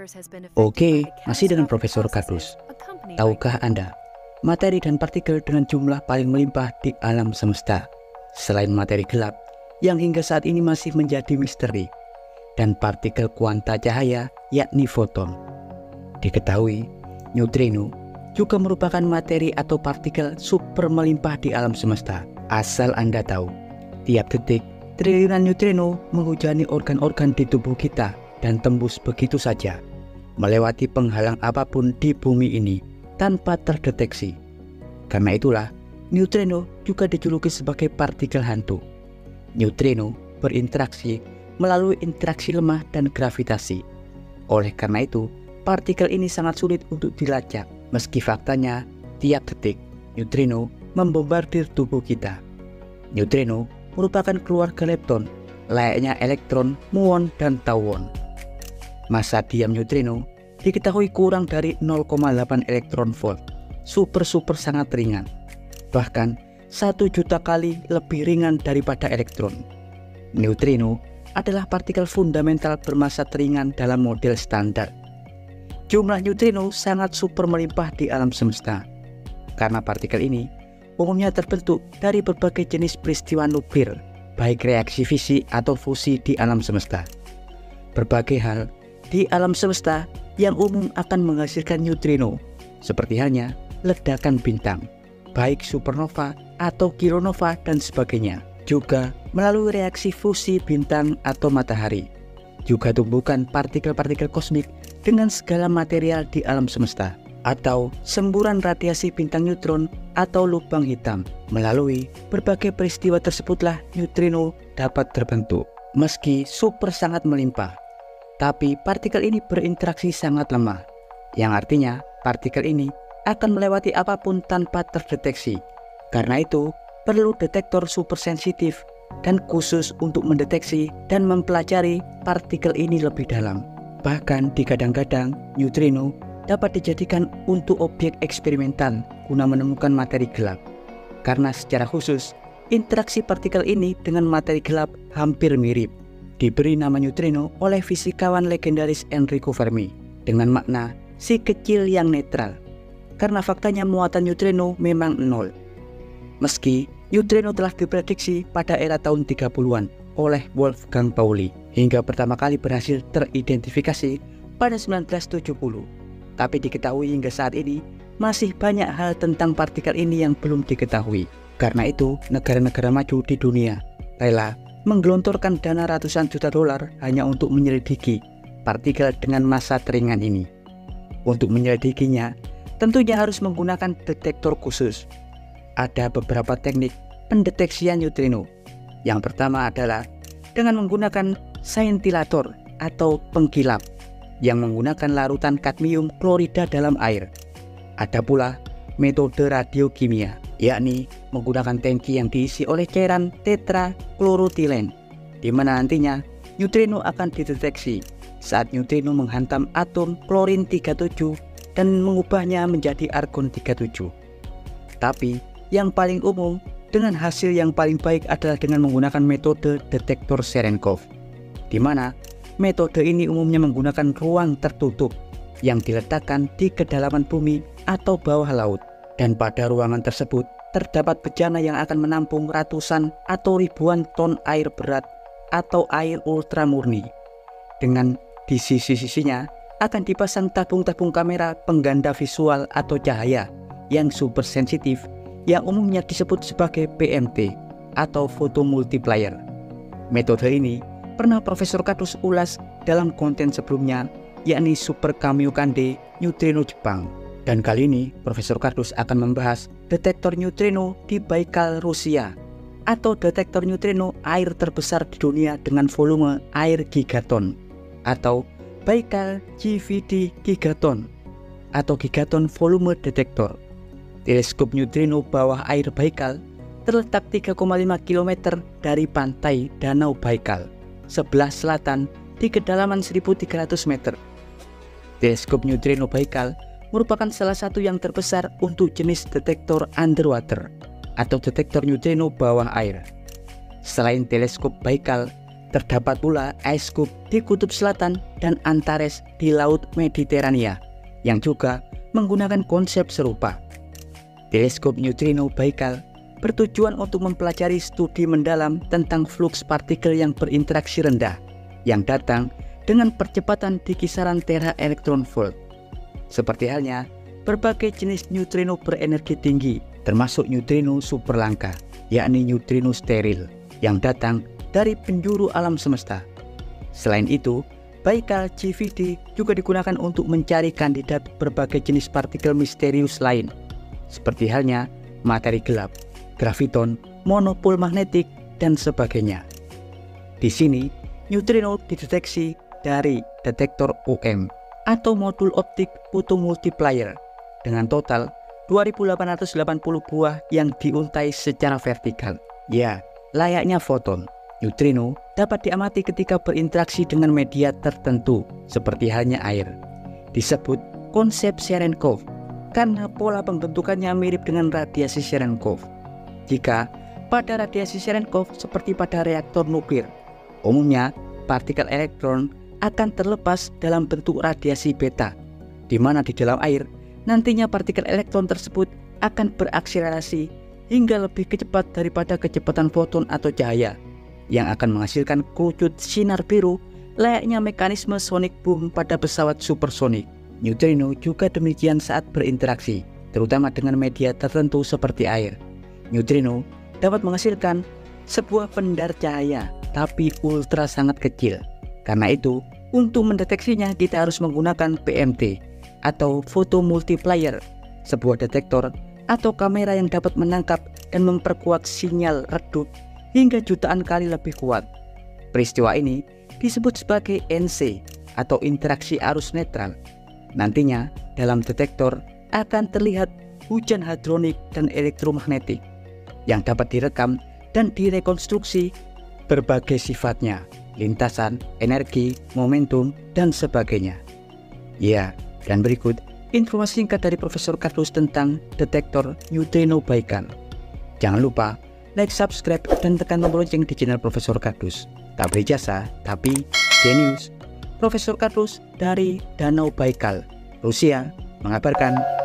Oke, masih dengan Profesor Kardus. Tahukah Anda, materi dan partikel dengan jumlah paling melimpah di alam semesta, selain materi gelap yang hingga saat ini masih menjadi misteri, dan partikel kuanta cahaya yakni foton. Diketahui, neutrino juga merupakan materi atau partikel super melimpah di alam semesta. Asal Anda tahu, tiap detik triliunan neutrino menghujani organ-organ di tubuh kita dan tembus begitu saja, melewati penghalang apapun di bumi ini tanpa terdeteksi. Karena itulah, neutrino juga dijuluki sebagai partikel hantu. Neutrino berinteraksi melalui interaksi lemah dan gravitasi. Oleh karena itu, partikel ini sangat sulit untuk dilacak, meski faktanya tiap detik neutrino membombardir tubuh kita. Neutrino merupakan keluarga lepton, layaknya elektron, muon, dan tauon. Massa diam neutrino diketahui kurang dari 0,8 elektron volt, super sangat ringan, bahkan 1 juta kali lebih ringan daripada elektron. Neutrino adalah partikel fundamental bermassa ringan dalam model standar. Jumlah neutrino sangat super melimpah di alam semesta, karena partikel ini umumnya terbentuk dari berbagai jenis peristiwa nuklir, baik reaksi fisi atau fusi di alam semesta. Berbagai hal di alam semesta yang umum akan menghasilkan neutrino, seperti halnya ledakan bintang, baik supernova atau kilonova dan sebagainya. Juga melalui reaksi fusi bintang atau matahari. Juga tumbukan partikel-partikel kosmik dengan segala material di alam semesta, atau semburan radiasi bintang neutron atau lubang hitam. Melalui berbagai peristiwa tersebutlah neutrino dapat terbentuk. Meski super sangat melimpah, tapi partikel ini berinteraksi sangat lemah, yang artinya partikel ini akan melewati apapun tanpa terdeteksi. Karena itu, perlu detektor super sensitif dan khusus untuk mendeteksi dan mempelajari partikel ini lebih dalam. Bahkan kadang-kadang neutrino dapat dijadikan untuk objek eksperimental guna menemukan materi gelap. Karena secara khusus, interaksi partikel ini dengan materi gelap hampir mirip. Diberi nama neutrino oleh fisikawan legendaris Enrico Fermi dengan makna si kecil yang netral, karena faktanya muatan neutrino memang nol. Meski neutrino telah diprediksi pada era tahun 30-an oleh Wolfgang Pauli hingga pertama kali berhasil teridentifikasi pada 1970. Tapi diketahui hingga saat ini masih banyak hal tentang partikel ini yang belum diketahui. Karena itu, negara-negara maju di dunia rela menggelontorkan dana ratusan juta dolar hanya untuk menyelidiki partikel dengan massa ringan ini. Untuk menyelidikinya, tentunya harus menggunakan detektor khusus. Ada beberapa teknik pendeteksian neutrino. Yang pertama adalah dengan menggunakan scintillator atau pengkilap yang menggunakan larutan kadmium klorida dalam air. Ada pula metode radiokimia, yakni menggunakan tangki yang diisi oleh cairan tetraklorotilen, di mana nantinya neutrino akan dideteksi saat neutrino menghantam atom klorin 37 dan mengubahnya menjadi argon 37. Tapi yang paling umum dengan hasil yang paling baik adalah dengan menggunakan metode detektor Cherenkov, di mana metode ini umumnya menggunakan ruang tertutup yang diletakkan di kedalaman bumi atau bawah laut, dan pada ruangan tersebut terdapat bejana yang akan menampung ratusan atau ribuan ton air berat atau air ultramurni. Dengan di sisi-sisinya akan dipasang tabung-tabung kamera pengganda visual atau cahaya yang super sensitif yang umumnya disebut sebagai PMT atau photo multiplier. Metode ini pernah Profesor Kardus ulas dalam konten sebelumnya, yakni Super Kamiokande Neutrino Jepang. Dan kali ini Profesor Kardus akan membahas detektor neutrino di Baikal, Rusia, atau detektor neutrino air terbesar di dunia dengan volume air gigaton, atau Baikal GVD Gigaton atau Gigaton Volume Detector. Teleskop neutrino bawah air Baikal terletak 3,5 km dari pantai Danau Baikal sebelah selatan di kedalaman 1.300 meter. Teleskop neutrino Baikal merupakan salah satu yang terbesar untuk jenis detektor underwater atau detektor neutrino bawah air. Selain teleskop Baikal, Terdapat pula ice cube di Kutub Selatan dan Antares di Laut Mediterania yang juga menggunakan konsep serupa. Teleskop neutrino Baikal bertujuan untuk mempelajari studi mendalam tentang fluks partikel yang berinteraksi rendah yang datang dengan percepatan di kisaran tera elektron volt. Seperti halnya berbagai jenis neutrino berenergi tinggi, termasuk neutrino super langka, yakni neutrino steril yang datang dari penjuru alam semesta. Selain itu, Baikal GVD juga digunakan untuk mencari kandidat berbagai jenis partikel misterius lain, seperti halnya materi gelap, graviton, monopol magnetik, dan sebagainya. Di sini, neutrino dideteksi dari detektor OM atau modul optik photomultiplier dengan total 2880 buah yang diuntai secara vertikal. Ya, layaknya foton. Neutrino dapat diamati ketika berinteraksi dengan media tertentu seperti halnya air. Disebut konsep Cherenkov karena pola pembentukannya mirip dengan radiasi Cherenkov. Jika pada radiasi Cherenkov seperti pada reaktor nuklir, umumnya partikel elektron akan terlepas dalam bentuk radiasi beta, di mana di dalam air nantinya partikel elektron tersebut akan berakselerasi hingga lebih cepat daripada kecepatan foton atau cahaya, yang akan menghasilkan kerucut sinar biru layaknya mekanisme sonic boom pada pesawat supersonik. Neutrino juga demikian saat berinteraksi, terutama dengan media tertentu seperti air. Neutrino dapat menghasilkan sebuah pendar cahaya, tapi ultra sangat kecil. Karena itu, untuk mendeteksinya kita harus menggunakan PMT atau photomultiplier, sebuah detektor atau kamera yang dapat menangkap dan memperkuat sinyal redup hingga jutaan kali lebih kuat. Peristiwa ini disebut sebagai NC atau interaksi arus netral. Nantinya dalam detektor akan terlihat hujan hadronik dan elektromagnetik yang dapat direkam dan direkonstruksi berbagai sifatnya, lintasan, energi, momentum, dan sebagainya. Ya, dan berikut informasi singkat dari Profesor Kardus tentang detektor neutrino Baikal. Jangan lupa like, subscribe, dan tekan tombol lonceng di channel Profesor Kardus. Tak berjasa, tapi jenius. Profesor Kardus dari Danau Baikal, Rusia, mengabarkan.